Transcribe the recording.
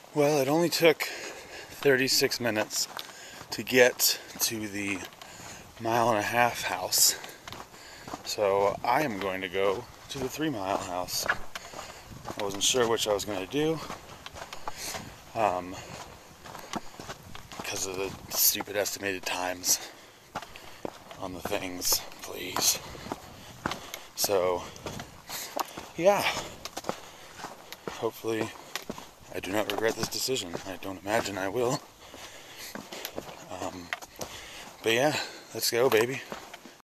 Well, it only took 36 minutes to get to the 1.5 mile house. So I am going to go to the 3 mile house. I wasn't sure which I was going to do because of the stupid estimated times on the things, please. So, yeah. Hopefully, I do not regret this decision. I don't imagine I will. But yeah, let's go, baby.